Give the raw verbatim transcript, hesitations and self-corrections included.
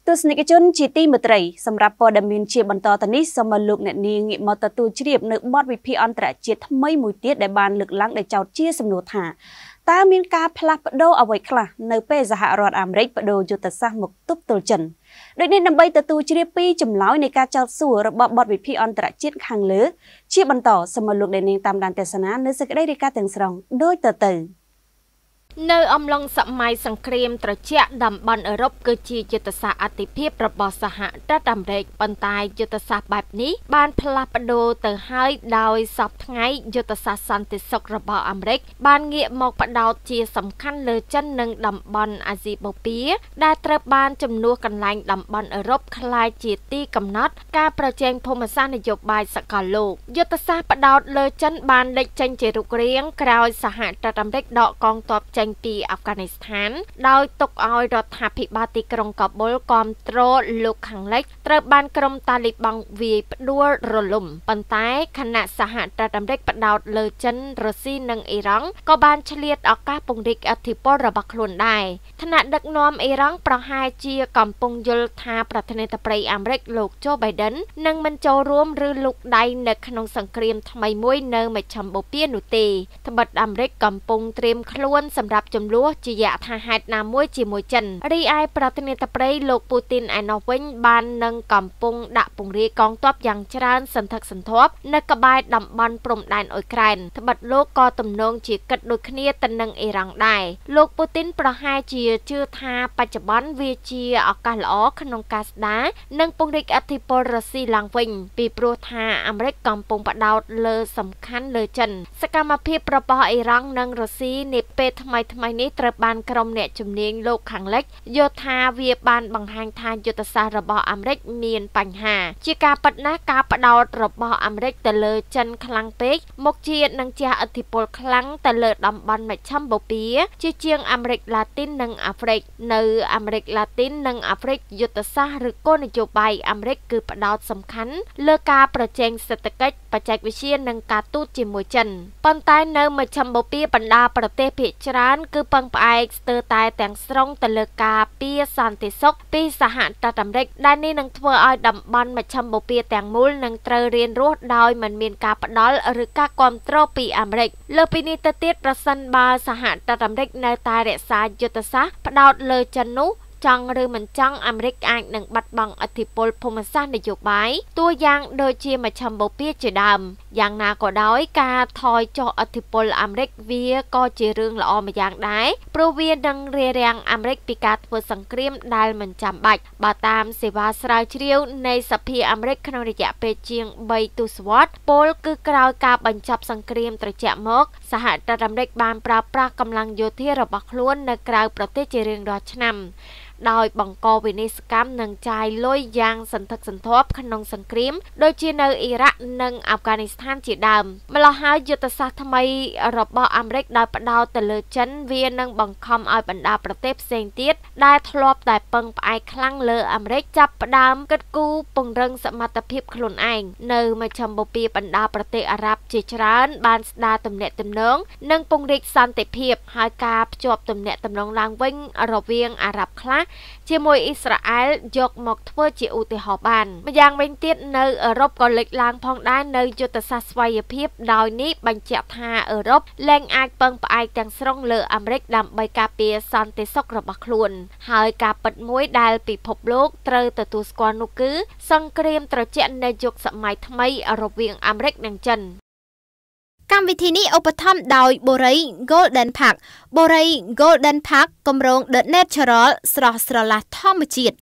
ទស្សនិកជនជាទីមេត្រីសម្រាប់ព័ត៌មានជាបន្តទៅនេះសូមលោកអ្នកនាងងាកមកទទួលជ្រាបនៅបទវិភាគអន្តរជាតិថ្មីមួយទៀតដែលបានលើកឡើងដោយចោទជាសំណួរថាតើមានការផ្លាស់ប្ដូរអ្វីខ្លះនៅពេលសហរដ្ឋអាមេរិកបដូរយុទ្ធសាស្ត្រមកទប់ទល់ចិនដូចនេះដើម្បីទទួលជ្រាបពីចម្លើយនៃការចោទសួររបស់បទវិភាគអន្តរជាតិខាងលើជាបន្តសូមលោកអ្នកនាងតាមដានទស្សនានៅសេចក្តីរាយការណ៍ទាំងស្រុងដូចតទៅនៅអំឡុងសម័យសង្គ្រាមត្រជាក់តំបន់អឺរ៉ុបគឺជាយុទ្ធសាស្ត្រអតិភិបរបស់សហរដ្ឋអាមេរិកប៉ុន្តែយុទ្ធសាស្ត្របែបនេះបានផ្លាស់ប្ដូរទៅហើយដោយសពថ្ងៃយុទ្ធសាស្ត្រសន្តិសុខរបស់អាមេរិកបានងាកមកផ្ដោតជាសំខាន់លើចិននិងតំបន់អាស៊ីបូព៌ាដែលត្រូវបានជំនួសកន្លែងតំបន់អឺរ៉ុបក្លាយជាទីកំណត់ការប្រជែងភូមិសាស្ត្រនយោបាយសកលលោកយុទ្ធសាស្ត្រផ្ដោតលើចិនបានលេចចេញជារូបរាងក្រោយសហរដ្ឋអាមេរិកដកកងទ័ពចេញពីអាហ្វហ្គានីស្ថានដោយទុកឲ្យរដ្ឋាភិបាលទីក្រុងកាប៊ុលគ្រប់គ្រងលោកខាងលិចត្រូវបានក្រុមតាលីបង់វាយផ្ដួលរលំប៉ុន្តែគណៈសហរដ្ឋអាមេរិកផ្ដោតលើចិនរុស្ស៊ីនិងអ៊ីរ៉ង់ក៏បានឆ្លៀតឱកាសពង្រីកឥទ្ធិពលរបស់ខ្លួនដែរថ្នាក់ដឹកនាំអ៊ីរ៉ង់ប្រហែលជាកំពុងយល់ថាប្រធានាធិបតីអាមេរិកលោកโจ បៃដិននឹងមិនចូលរួមឬលូកដៃនៅក្នុងសង្គ្រាមថ្មីមួយនៅមជ្ឈមបូព៌ានោះទេត្បិតអាមេរិកកំពុងត្រៀមខ្លួនសម្រាប់ចំនួនជាយថាហេតុណាមួយជាមួយចិនរីឯប្រធានាធិបតីលោកពូទីនឯណោះវិញបាននឹងកំពុងដាក់ពង្រាយកងទ័ពយ៉ាងច្រើនសន្ធឹកសន្ធាប់នៅក្បែរតំបន់ព្រំដែនអ៊ុយក្រែនត្បិតលោកក៏ទំនងជាគិតដូចគ្នាទៅនឹងអ៊ីរ៉ង់ដែរលោកពូទីនប្រហែលជាជឿថាបច្ចុប្បន្នវាជាឱកាសល្អក្នុងការស្ដារនិងពង្រីកឥទ្ធិពលរុស្ស៊ីឡើងវិញពីព្រោះថាអាមេរិកកំពុងផ្ដោតលើសំខាន់លើចិនសកម្មភាពរបស់អ៊ីរ៉ង់និងរុស្ស៊ីនាពេលថ្មីថ្មីនេះត្រូវបានក្រុមអ្នកជំនាញលោកខាងលិចយល់ថាវាបានបង្ហាញថាយុទ្ធសាស្ត្ររបស់អាមេរិកមានបញ្ហាជាការពិតណាស់ការផ្ដោតរបស់អាមេរិកទៅលើចិនខ្លាំងពេកមុខជានឹងជះឥទ្ធិពលខ្លាំងទៅលើតំបន់មជ្ឈមបូព៌ាជាជាងអាមេរិកឡាទីននិងអាហ្វ្រិកនៅអាមេរិកឡាទីននិងអាហ្វ្រិកយុទ្ធសាស្ត្រឬគោលនយោបាយអាមេរិកគឺផ្ដោតសំខាន់លើការប្រជែងសេដ្ឋកិច្ចបច្ចេកវិទ្យានិងការទូតជាមួយចិនប៉ុន្តែនៅមជ្ឈមបូព៌ាបណ្ដាប្រទេសភាគច្រើនគឺពឹងផ្អែកស្ទើរតែទាំងស្រុងទៅលើការពារសន្តិសុខពីសហរដ្ឋអាមេរិកដែលនេះនឹងធ្វើឲ្យតំបន់មជ្ឈមបូព៌ាទាំងមូលនឹងត្រូវរៀនរស់ដោយមិនមានការផ្ដាល់ឬការគ្រប់គ្រងពីអាមេរិកលើពីនេះទៅទៀតប្រសិនបើសហរដ្ឋអាមេរិកនៅតែរក្សាយុទ្ធសាស្ត្រផ្ដោតលើចិននោះចង់ឬមិនចង់អាមេរិកអាចនឹងបាត់បង់ឥទ្ធិពលភូមិសាស្ត្រនយោបាយតួយ៉ាងដូចជាមជ្ឈមបូព៌ាជាដើមយ៉ាងណាក៏ដោយការថយចុះឥទ្ធិពលអាមេរិកវាក៏ជារឿងល្អម្យ៉ាងដែរព្រោះវានឹងរារាំងអាមេរិកពីការធ្វើសង្គ្រាមដែលមិនចាំបាច់បើតាមសេវាស្រាវជ្រាវនៃសភាអាមេរិកក្នុងរយៈពេលជាងបីទសវត្សរ៍ពលគឺក្រោយការបញ្ចប់សង្គ្រាមត្រជាក់មកសហរដ្ឋអាមេរិកបានប្រើប្រាស់កម្លាំងយោធារបស់ខ្លួននៅក្រៅប្រទេសជារៀងរាល់ឆ្នាំដោយបង្កវិនាសកម្មនិងចាយលុយយ៉ាងសន្ធឹកសន្ធាប់ក្នុងសង្គ្រាមដូចជានៅអ៊ីរ៉ាក់និងអាហ្វហ្គានីស្ថានជាដើមម្ល៉េះហើយយុទ្ធសាស្ត្រថ្មីរបស់អាមេរិកដោយផ្ដោតទៅលើចិនវានឹងបង្ខំឲ្យបណ្ដាប្រទេសផ្សេងទៀតដែលធ្លាប់តែពឹងផ្អែកខ្លាំងលើអាមេរិកចាប់ផ្ដើមគិតគូរពង្រឹងសមត្ថភាពខ្លួនឯងនៅមជ្ឈមបូព៌ាបណ្ដាប្រទេសអារ៉ាប់ជាច្រើនបានស្ដារទំនាក់ទំនងនិងពង្រីកសន្តិភាពហើយការភ្ជាប់ទំនាក់ទំនងឡើងវិញរវាងអារ៉ាប់ខ្លះជាមួយអ៊ីស្រាអែលយកមកធ្វើជាឧទាហរណ៍បានម្យ៉ាងវិញទៀតនៅអឺរ៉ុបក៏លេចឡើងផងដែរនៅយុទ្ធសាស្ត្រស្វ័យភាពដោយនេះបញ្ជាក់ថាអឺរ៉ុបលែងអាចពឹងផ្អែកទាំងស្រុងលើអាមេរិកដើម្បីការពារសន្តិសុខរបស់ខ្លួនហើយការពិតមួយដែលពិភពលោកត្រូវទទួលស្គាល់នោះគឺសង្គ្រាមត្រជាក់នៃយុគសម័យថ្មីរវាងអាមេរិកនិងចិនកម្មវិធីនេះឧបត្ថម្ភដោយបូរី Golden Park បូរី Golden Park គម្រោង The Natural ស្រស់ស្រឡះធម្មជាតិ